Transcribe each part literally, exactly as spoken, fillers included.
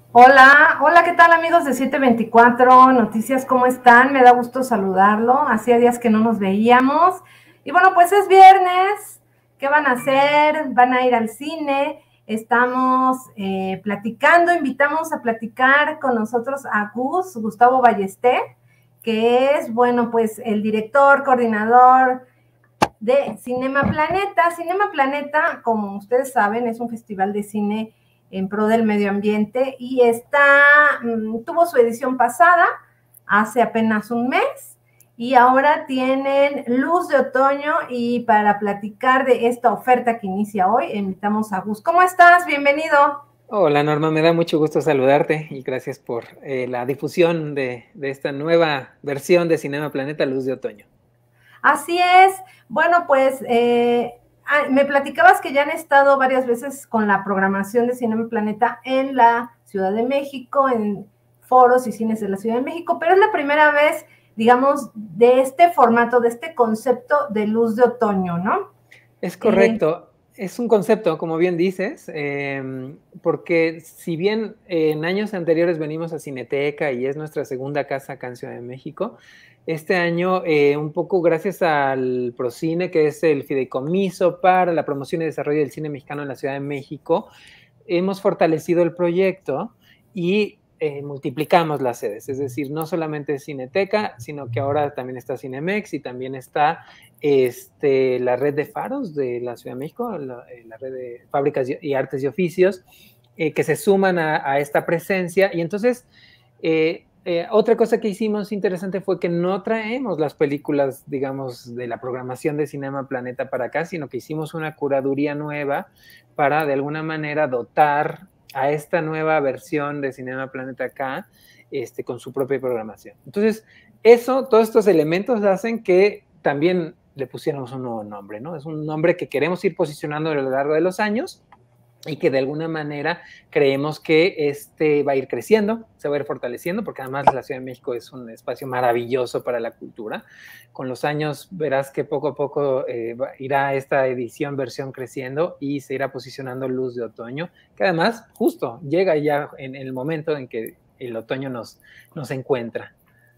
Hola, hola, ¿qué tal amigos de siete veinticuatro Noticias? ¿Cómo están? Me da gusto saludarlo. Hacía días que no nos veíamos. Y bueno, pues es viernes. ¿Qué van a hacer? ¿Van a ir al cine? Estamos eh, platicando, invitamos a platicar con nosotros a Gus, Gustavo Ballester, que es, bueno, pues el director, coordinador de Cinema Planeta. Cinema Planeta, como ustedes saben, es un festival de cine en pro del medio ambiente y está, mmm, tuvo su edición pasada hace apenas un mes y ahora tienen Luz de Otoño. Y para platicar de esta oferta que inicia hoy, invitamos a Gus. ¿Cómo estás? Bienvenido. Hola Norma, me da mucho gusto saludarte y gracias por eh, la difusión de, de esta nueva versión de Cinema Planeta Luz de Otoño. Así es. Bueno, pues eh, me platicabas que ya han estado varias veces con la programación de Cinema Planeta en la Ciudad de México, en foros y cines de la Ciudad de México, pero es la primera vez, digamos, de este formato, de este concepto de Luz de Otoño, ¿no? Es Eh, correcto, es un concepto, como bien dices, eh, porque si bien eh, en años anteriores venimos a Cineteca y es nuestra segunda casa acá en Ciudad de México, este año, eh, un poco gracias al Procine, que es el fideicomiso para la promoción y desarrollo del cine mexicano en la Ciudad de México, hemos fortalecido el proyecto y eh, multiplicamos las sedes, es decir, no solamente Cineteca, sino que ahora también está Cinemex y también está este, la red de faros de la Ciudad de México, la, la red de fábricas y artes y oficios, eh, que se suman a, a, esta presencia. Y entonces, eh, eh, otra cosa que hicimos interesante fue que no traemos las películas, digamos, de la programación de Cinema Planeta para acá, sino que hicimos una curaduría nueva para, de alguna manera, dotar a esta nueva versión de Cinema Planeta acá, este, con su propia programación. Entonces, eso, todos estos elementos hacen que también le pusiéramos un nuevo nombre, ¿no? Es un nombre que queremos ir posicionando a lo largo de los años y que de alguna manera creemos que este va a ir creciendo, se va a ir fortaleciendo, porque además la Ciudad de México es un espacio maravilloso para la cultura. Con los años verás que poco a poco eh, irá esta edición, versión creciendo y se irá posicionando Luz de Otoño, que además justo llega ya en el momento en que el otoño nos, nos encuentra.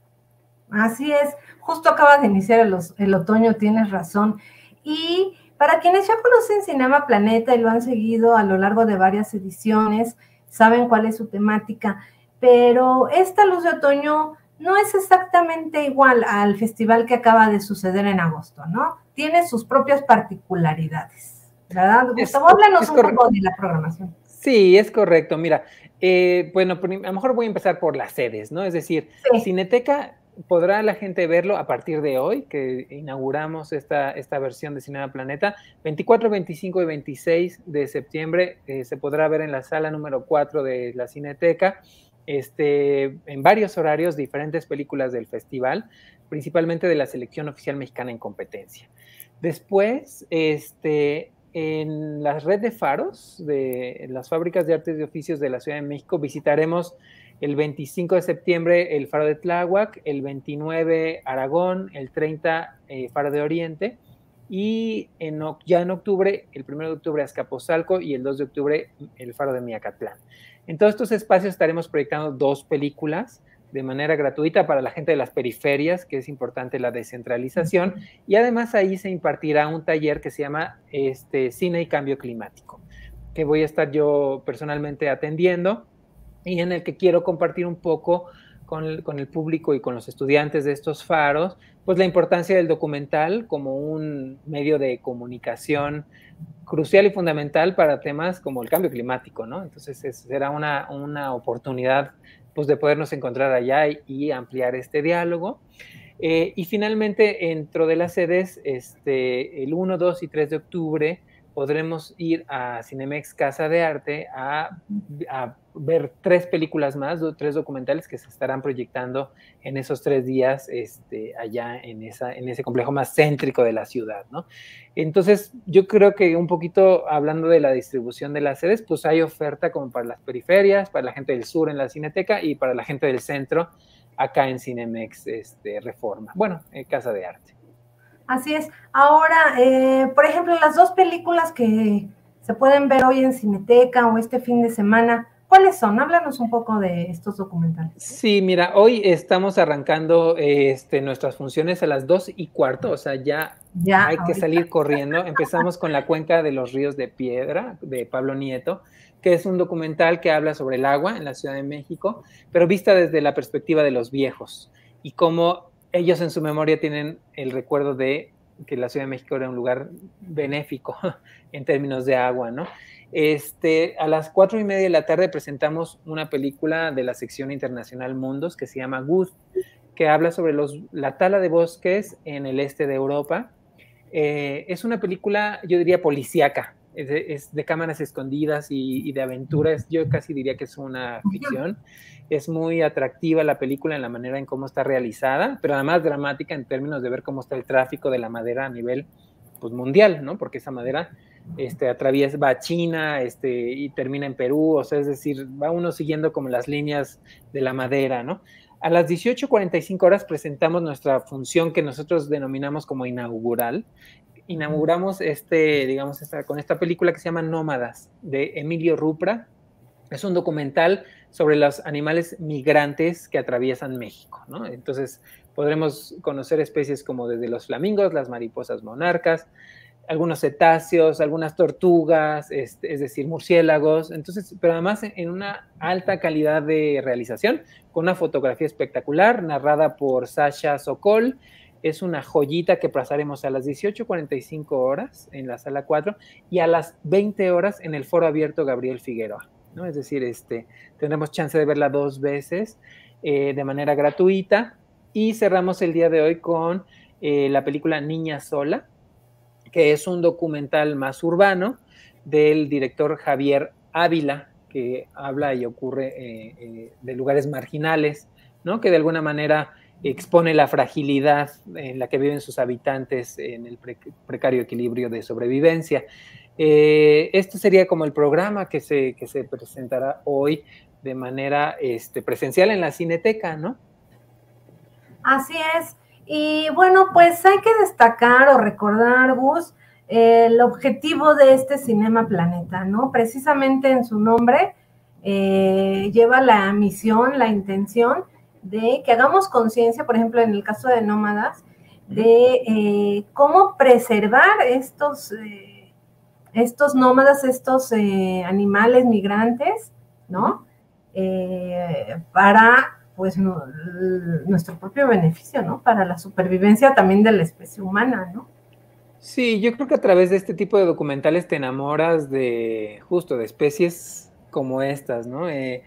Así es, justo acaba de iniciar el, el otoño, tienes razón. Y para quienes ya conocen Cinema Planeta y lo han seguido a lo largo de varias ediciones, saben cuál es su temática, pero esta Luz de Otoño no es exactamente igual al festival que acaba de suceder en agosto, ¿no? Tiene sus propias particularidades, ¿verdad? Es, Gustavo, háblanos es un poco de la programación. Sí, es correcto. Mira, eh, bueno, a lo mejor voy a empezar por las sedes, ¿no? Es decir, Sí. Cineteca podrá la gente verlo a partir de hoy, que inauguramos esta, esta versión de Cinema Planeta. veinticuatro, veinticinco y veintiséis de septiembre eh, se podrá ver en la sala número cuatro de la Cineteca, este, en varios horarios, diferentes películas del festival, principalmente de la selección oficial mexicana en competencia. Después, este, en la red de faros de las fábricas de artes y oficios de la Ciudad de México visitaremos el veinticinco de septiembre el faro de Tláhuac, el veintinueve Aragón, el treinta eh, faro de Oriente y en, ya en octubre, el primero de octubre Azcapotzalco y el dos de octubre el faro de Miacatlán. En todos estos espacios estaremos proyectando dos películas de manera gratuita para la gente de las periferias, que es importante la descentralización, y además ahí se impartirá un taller que se llama este, Cine y Cambio Climático, que voy a estar yo personalmente atendiendo y en el que quiero compartir un poco con el, con el público y con los estudiantes de estos faros, pues la importancia del documental como un medio de comunicación crucial y fundamental para temas como el cambio climático, ¿no? Entonces es, será una, una oportunidad pues, de podernos encontrar allá y, y ampliar este diálogo. Eh, y finalmente, dentro de las sedes, este, el uno, dos y tres de octubre podremos ir a Cinemex Casa de Arte a, a ver tres películas más, tres documentales que se estarán proyectando en esos tres días este, allá en, esa, en ese complejo más céntrico de la ciudad, ¿no? Entonces, yo creo que un poquito hablando de la distribución de las sedes, pues hay oferta como para las periferias, para la gente del sur en la Cineteca y para la gente del centro acá en Cinemex este, Reforma. Bueno, eh, Casa de Arte. Así es. Ahora, eh, por ejemplo, las dos películas que se pueden ver hoy en Cineteca o este fin de semana, ¿Cuáles son? Háblanos un poco de estos documentales. Sí, mira, hoy estamos arrancando este, nuestras funciones a las dos y cuarto, o sea, ya, ya hay ahorita que salir corriendo. Empezamos con La Cuenca de los Ríos de Piedra, de Pablo Nieto, que es un documental que habla sobre el agua en la Ciudad de México, pero vista desde la perspectiva de los viejos y cómo ellos en su memoria tienen el recuerdo de que la Ciudad de México era un lugar benéfico en términos de agua, ¿no? Este, a las cuatro y media de la tarde presentamos una película de la sección internacional Mundos que se llama Good, que habla sobre los, la tala de bosques en el este de Europa. Eh, es una película, yo diría, policíaca, es de, es de cámaras escondidas y, y de aventuras. Yo casi diría que es una ficción. Es muy atractiva la película en la manera en cómo está realizada, pero además dramática en términos de ver cómo está el tráfico de la madera a nivel pues, mundial, ¿no? Porque esa madera este, atraviesa, va a China este, y termina en Perú, o sea, es decir, va uno siguiendo como las líneas de la madera, ¿no? A las dieciocho cuarenta y cinco horas presentamos nuestra función que nosotros denominamos como inaugural. Inauguramos este, digamos, esta, con esta película que se llama Nómadas, de Emilio Rupra. Es un documental sobre los animales migrantes que atraviesan México, ¿no? Entonces, podremos conocer especies como desde los flamingos, las mariposas monarcas, algunos cetáceos, algunas tortugas, es, es decir, murciélagos, entonces, pero además en una alta calidad de realización, con una fotografía espectacular, narrada por Sasha Sokol. Es una joyita que pasaremos a las dieciocho cuarenta y cinco horas en la sala cuatro y a las veinte horas en el foro abierto Gabriel Figueroa, ¿no? Es decir, este, tendremos chance de verla dos veces eh, de manera gratuita y cerramos el día de hoy con eh, la película Niña Sola, que es un documental más urbano del director Javier Ávila, que habla y ocurre eh, eh, de lugares marginales, ¿no? Que de alguna manera expone la fragilidad en la que viven sus habitantes en el pre precario equilibrio de sobrevivencia. Eh, esto sería como el programa que se, que se presentará hoy de manera este, presencial en la Cineteca, ¿no? Así es. Y bueno, pues hay que destacar o recordar, Gus, eh, el objetivo de este Cinema Planeta, ¿no? Precisamente en su nombre eh, lleva la misión, la intención de que hagamos conciencia, por ejemplo, en el caso de Nómadas, de eh, cómo preservar estos, eh, estos nómadas, estos eh, animales migrantes, ¿no? Eh, para pues no, nuestro propio beneficio, ¿no? Para la supervivencia también de la especie humana, ¿no? Sí, yo creo que a través de este tipo de documentales te enamoras de, justo, de especies como estas, ¿no? Eh,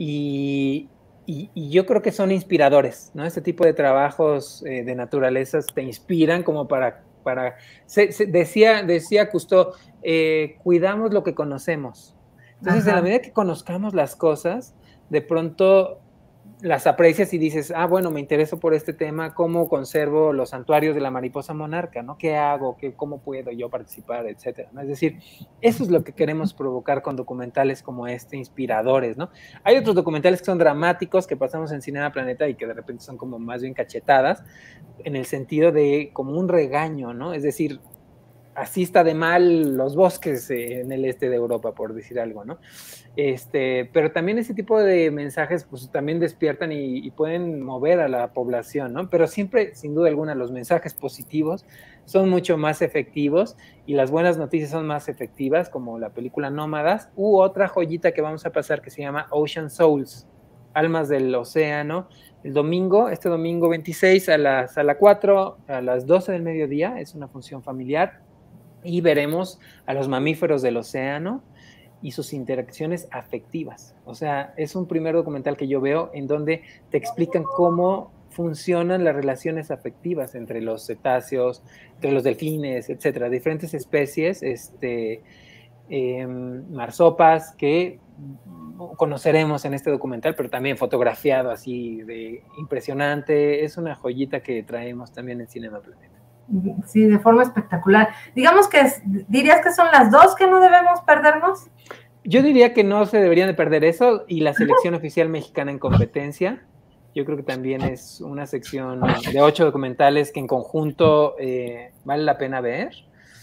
y, y, y yo creo que son inspiradores, ¿no? Este tipo de trabajos eh, de naturalezas te inspiran como para, para se, se decía, decía Cousteau, eh, cuidamos lo que conocemos. Entonces, Ajá. En la medida que conozcamos las cosas, de pronto las aprecias y dices, ah, bueno, me intereso por este tema, cómo conservo los santuarios de la mariposa monarca, ¿no? ¿Qué hago? ¿Qué, ¿Cómo puedo yo participar? Etcétera, ¿no? Es decir, eso es lo que queremos provocar con documentales como este, inspiradores, ¿no? Hay otros documentales que son dramáticos, que pasamos en Cinema Planeta y que de repente son como más bien cachetadas, en el sentido de como un regaño, ¿no? Es decir, así está de mal los bosques en el este de Europa, por decir algo, ¿no? Este, pero también ese tipo de mensajes pues también despiertan y, y pueden mover a la población, ¿no? Pero siempre, sin duda alguna, los mensajes positivos son mucho más efectivos y las buenas noticias son más efectivas, como la película Nómadas, u otra joyita que vamos a pasar que se llama Ocean Souls, Almas del Océano, el domingo, este domingo veintiséis a la sala cuatro, a las doce del mediodía, es una función familiar, y veremos a los mamíferos del océano y sus interacciones afectivas. O sea, es un primer documental que yo veo en donde te explican cómo funcionan las relaciones afectivas entre los cetáceos, entre los delfines, etcétera, diferentes especies, este, eh, marsopas que conoceremos en este documental, pero también fotografiado así de impresionante. Es una joyita que traemos también en Cinema Planeta. Sí, de forma espectacular. Digamos que es, dirías que son las dos que no debemos perdernos. Yo diría que no se deberían de perder eso y la selección oficial mexicana en competencia. Yo creo que también es una sección de ocho documentales que en conjunto eh, vale la pena ver.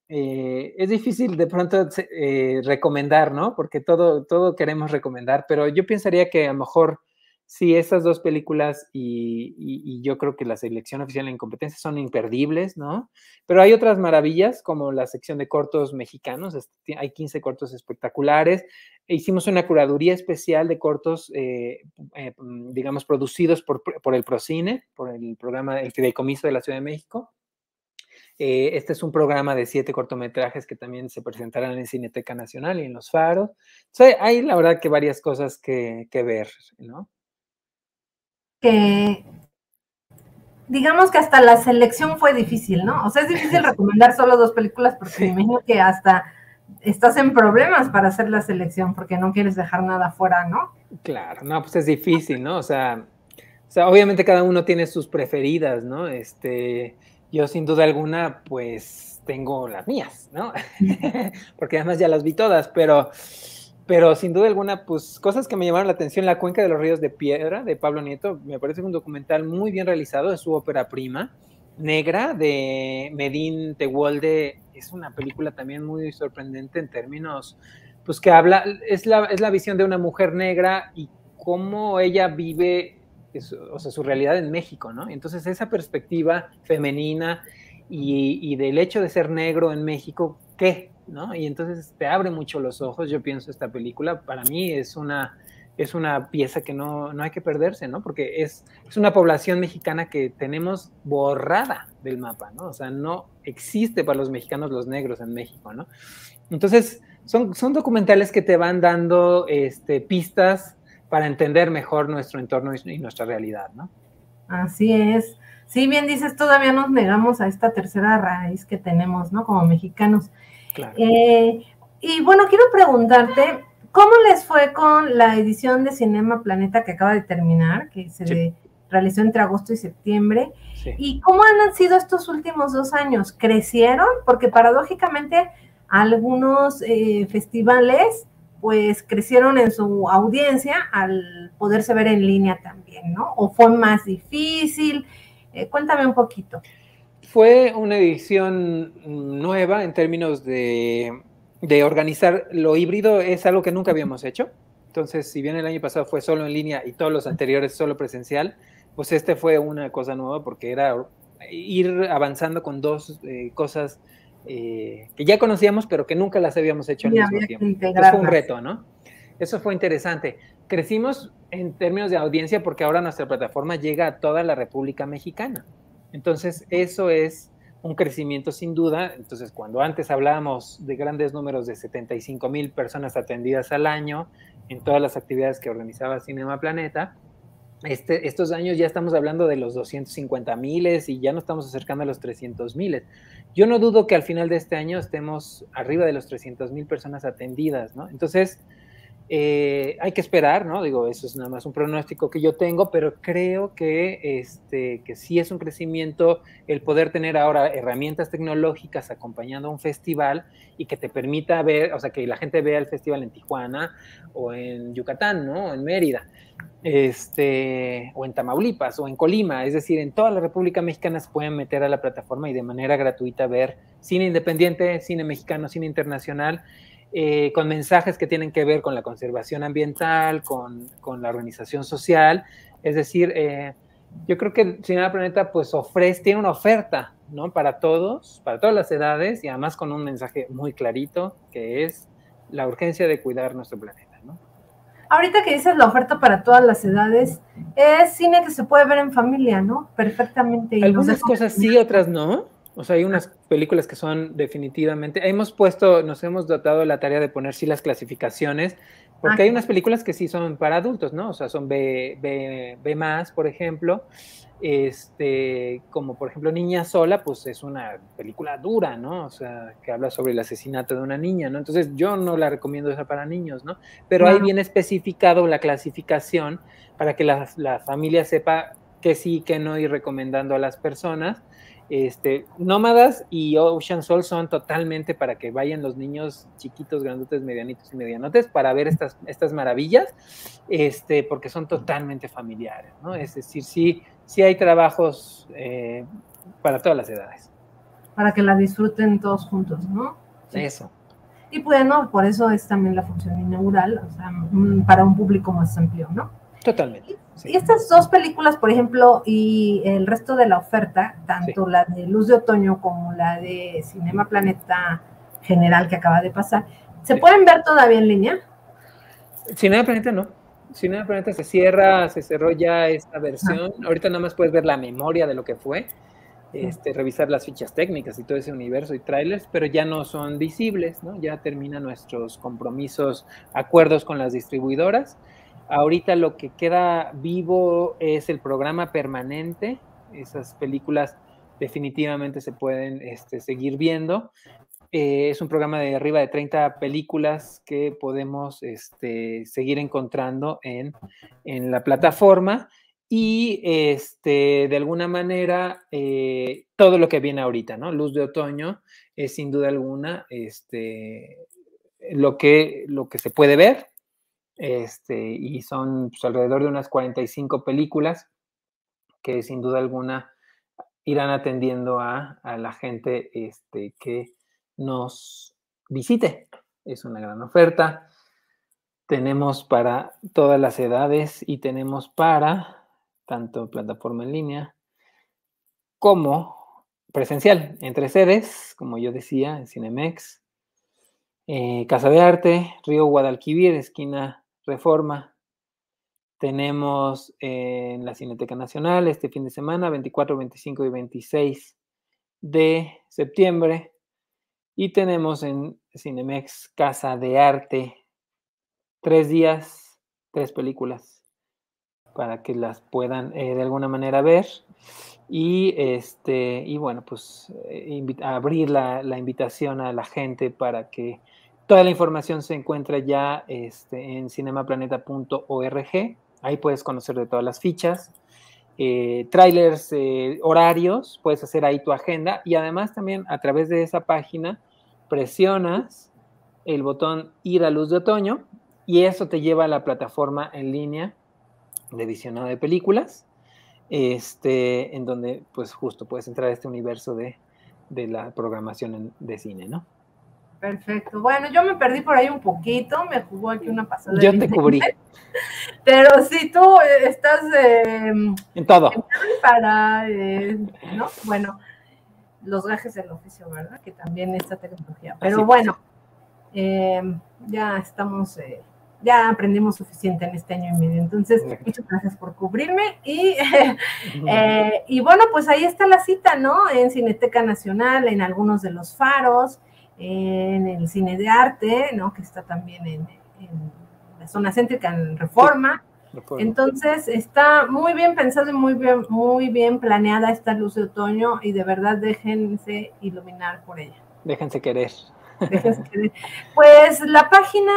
eh, es difícil de pronto eh, recomendar, ¿no? Porque todo, todo queremos recomendar, pero yo pensaría que a lo mejor sí, esas dos películas y, y, y yo creo que la selección oficial en competencia son imperdibles, ¿no? Pero hay otras maravillas como la sección de cortos mexicanos, hay quince cortos espectaculares, e hicimos una curaduría especial de cortos, eh, eh, digamos, producidos por, por el Procine, por el programa, el Fideicomiso de la Ciudad de México. Eh, este es un programa de siete cortometrajes que también se presentarán en Cineteca Nacional y en Los Faros. O sea, hay la verdad que varias cosas que, que ver, ¿no? Que digamos que hasta la selección fue difícil, ¿no? O sea, es difícil recomendar solo dos películas porque sí. Me imagino que hasta estás en problemas para hacer la selección porque no quieres dejar nada fuera, ¿no? Claro, no, pues es difícil, ¿no? O sea, o sea, obviamente cada uno tiene sus preferidas, ¿no? Este, yo sin duda alguna, pues tengo las mías, ¿no? Porque además ya las vi todas, pero, pero sin duda alguna, pues cosas que me llamaron la atención, La Cuenca de los Ríos de Piedra, de Pablo Nieto, me parece un documental muy bien realizado, es su ópera prima. Negra, de Medín Tewolde, es una película también muy sorprendente en términos, pues que habla, es la, es la visión de una mujer negra y cómo ella vive, es, o sea, su realidad en México, ¿no? Entonces esa perspectiva femenina y, y del hecho de ser negro en México, ¿qué? ¿No? Y entonces te abre mucho los ojos, yo pienso esta película, para mí es una, es una pieza que no, no hay que perderse, ¿no? Porque es, es una población mexicana que tenemos borrada del mapa, ¿no? O sea, no existe para los mexicanos los negros en México, ¿no? Entonces, son, son documentales que te van dando este, pistas para entender mejor nuestro entorno y, y nuestra realidad, ¿no? Así es. Sí, bien dices, todavía nos negamos a esta tercera raíz que tenemos, ¿no? Como mexicanos. Claro. Eh, y bueno, quiero preguntarte, ¿cómo les fue con la edición de Cinema Planeta que acaba de terminar, que se sí. realizó entre agosto y septiembre? Sí. ¿Y cómo han sido estos últimos dos años? ¿Crecieron? Porque paradójicamente algunos eh, festivales pues crecieron en su audiencia al poderse ver en línea también, ¿no? ¿O fue más difícil? Eh, cuéntame un poquito. Fue una edición nueva en términos de, de organizar. Lo híbrido es algo que nunca habíamos hecho. Entonces, si bien el año pasado fue solo en línea y todos los anteriores solo presencial, pues este fue una cosa nueva porque era ir avanzando con dos eh, cosas eh, que ya conocíamos, pero que nunca las habíamos hecho al sí, mismo tiempo. Entonces fue un reto, ¿no? Eso fue interesante. Crecimos en términos de audiencia porque ahora nuestra plataforma llega a toda la República Mexicana. Entonces, eso es un crecimiento sin duda. Entonces, cuando antes hablábamos de grandes números de setenta y cinco mil personas atendidas al año en todas las actividades que organizaba Cinema Planeta, este, estos años ya estamos hablando de los doscientos cincuenta miles y ya nos estamos acercando a los trescientos miles. Yo no dudo que al final de este año estemos arriba de los trescientos mil personas atendidas, ¿no? Entonces, Eh, hay que esperar, ¿no? Digo, eso es nada más un pronóstico que yo tengo, pero creo que, este, que sí es un crecimiento el poder tener ahora herramientas tecnológicas acompañando a un festival y que te permita ver, o sea, que la gente vea el festival en Tijuana o en Yucatán, ¿no? O en Mérida, este, o en Tamaulipas o en Colima, es decir, en toda la República Mexicana se pueden meter a la plataforma y de manera gratuita ver cine independiente, cine mexicano, cine internacional, Eh, con mensajes que tienen que ver con la conservación ambiental, con, con la organización social. Es decir, eh, yo creo que Cinema Planeta pues ofrece, tiene una oferta, ¿no? Para todos, para todas las edades y además con un mensaje muy clarito que es la urgencia de cuidar nuestro planeta, ¿no? Ahorita que dices la oferta para todas las edades, es cine que se puede ver en familia, ¿no? Perfectamente. Y algunas cosas sí, otras no. O sea, hay unas películas que son definitivamente... Hemos puesto, nos hemos dotado la tarea de poner sí las clasificaciones, porque ah, hay unas películas que sí son para adultos, ¿no? O sea, son B, B, B más, por ejemplo. Este, como por ejemplo Niña Sola, pues es una película dura, ¿no? O sea, que habla sobre el asesinato de una niña, ¿no? Entonces yo no la recomiendo esa para niños, ¿no? Pero no. Ahí viene especificado la clasificación para que la, la familia sepa que sí, que no, y recomendando a las personas. Este, Nómadas y Ocean Soul son totalmente para que vayan los niños chiquitos, grandotes, medianitos y medianotes para ver estas, estas maravillas, este, porque son totalmente familiares, ¿no? Es decir, sí, sí hay trabajos eh, para todas las edades. para que la disfruten todos juntos, ¿no? Eso. Y bueno, por eso es también la función inaugural, o sea, un, para un público más amplio, ¿no? Totalmente. Sí. Y estas dos películas, por ejemplo, y el resto de la oferta, tanto sí. la de Luz de Otoño como la de Cinema Planeta General que acaba de pasar, ¿se sí. pueden ver todavía en línea? Cinema Planeta no. Cinema Planeta se cierra, se cerró ya esta versión. Ah. Ahorita nada más puedes ver la memoria de lo que fue, este, revisar las fichas técnicas y todo ese universo y trailers, pero ya no son visibles, ¿no? Ya terminan nuestros compromisos, acuerdos con las distribuidoras. Ahorita lo que queda vivo es el programa permanente. Esas películas definitivamente se pueden este, seguir viendo. Eh, es un programa de arriba de treinta películas que podemos este, seguir encontrando en, en la plataforma y este, de alguna manera eh, todo lo que viene ahorita, ¿no? Luz de Otoño es sin duda alguna este, lo, que, lo que se puede ver. Este, y son pues, alrededor de unas cuarenta y cinco películas que sin duda alguna irán atendiendo a, a la gente este, que nos visite. Es una gran oferta. Tenemos para todas las edades y tenemos para tanto plataforma en línea como presencial, entre sedes, como yo decía, en Cinemex, eh, Casa de Arte, Río Guadalquivir, esquina Reforma. Tenemos eh, en la Cineteca Nacional este fin de semana, veinticuatro, veinticinco y veintiséis de septiembre. Y tenemos en Cinemex Casa de Arte tres días, tres películas, para que las puedan eh, de alguna manera ver. Y, este, y bueno, pues eh, abrir la, la invitación a la gente para que toda la información se encuentre ya este, en cinemaplaneta punto org. Ahí puedes conocer de todas las fichas, eh, trailers, eh, horarios, puedes hacer ahí tu agenda y además también a través de esa página presionas el botón ir a Luz de Otoño y eso te lleva a la plataforma en línea de visionado de películas, este, en donde pues justo puedes entrar a este universo de, de la programación en, de cine, ¿no? Perfecto. Bueno, yo me perdí por ahí un poquito, me jugó aquí una pasada. Yo te cubrí. Pero si tú estás eh, en todo. Para, eh, ¿no? Bueno, los gajes del oficio, ¿verdad? Que también esta tecnología. Pero Así bueno, eh, ya estamos, eh, ya aprendimos suficiente en este año y medio. Entonces, muchas gracias por cubrirme. Y, eh, y bueno, pues ahí está la cita, ¿no? En Cineteca Nacional, en algunos de los faros, en el Cine de Arte, ¿no? Que está también en, en la zona céntrica, en Reforma. Sí, entonces está muy bien pensado y muy bien, muy bien planeada esta Luz de Otoño y de verdad déjense iluminar por ella. Déjense querer. Déjense querer. Pues la página,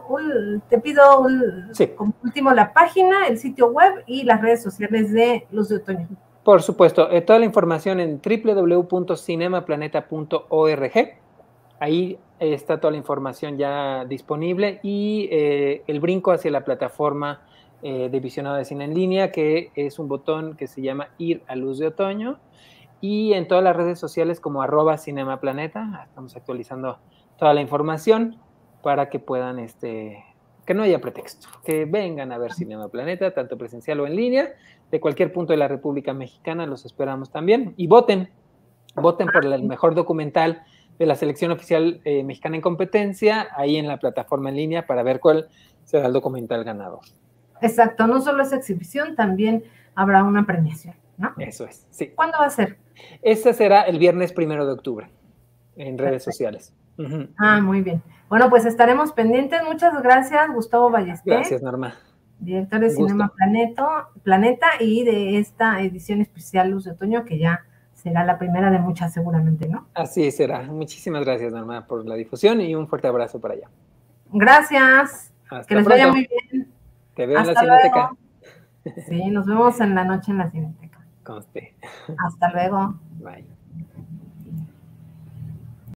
te pido sí. como último la página, el sitio web y las redes sociales de Luz de Otoño. Por supuesto, eh, toda la información en doble u doble u doble u punto cinemaplaneta punto org. Ahí está toda la información ya disponible y eh, el brinco hacia la plataforma eh, de visionado de cine en línea, que es un botón que se llama Ir a Luz de Otoño, y en todas las redes sociales como arroba cinemaplaneta, estamos actualizando toda la información para que puedan, este, que no haya pretexto, que vengan a ver Cinema Planeta, tanto presencial o en línea, de cualquier punto de la República Mexicana, los esperamos también, y voten, voten por el mejor documental de la selección oficial eh, mexicana en competencia, ahí en la plataforma en línea para ver cuál será el documental ganador. Exacto, no solo es exhibición, también habrá una premiación, ¿no? Eso es, sí. ¿Cuándo va a ser? Este será el viernes primero de octubre, en redes Perfecto. sociales. Uh-huh. Ah, muy bien. Bueno, pues estaremos pendientes. Muchas gracias, Gustavo Ballester. Gracias, Norma. Director de Cinema Planeta, Planeta y de esta edición especial Luz de Otoño, que ya será la primera de muchas seguramente, ¿no? Así será. Muchísimas gracias, Norma, por la difusión y un fuerte abrazo para allá. Gracias. Hasta que les pronto. vaya muy bien. Te veo Hasta en la Cineteca. Luego. Sí, nos vemos en la noche en la Cineteca. Conste. Hasta luego. Bye.